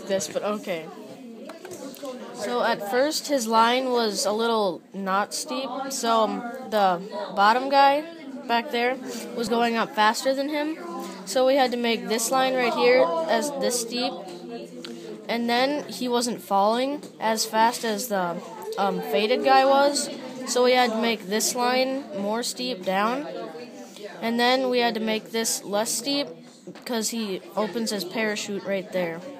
like this, but okay. So at first his line was a little not steep, so the bottom guy back there was going up faster than him. So we had to make this line right here as this steep, and then he wasn't falling as fast as the faded guy was, so we had to make this line more steep down, and then we had to make this less steep because he opens his parachute right there.